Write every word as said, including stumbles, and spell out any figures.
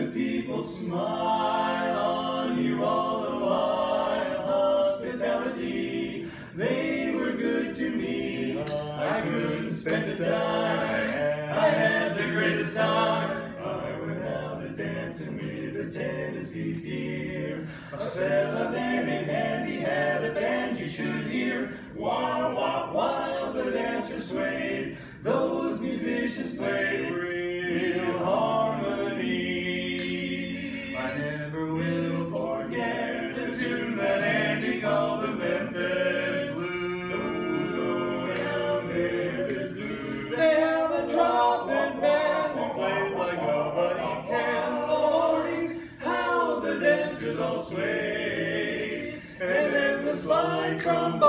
people smile on you all the while. Hospitality, they were good to me. I couldn't spend a dime, I had the greatest time. I went out a dancing with a Tennessee deer. A fella there named Andy had a band you should hear. While, while, while the dancers swayed, those musicians played real harmony. I never will forget the tune that Andy called the Memphis Blues. Oh, yeah, Memphis Blues. They have a trumpet band who plays like nobody can. Oh, Lordy, how the dancers all sway. And then the slide trombone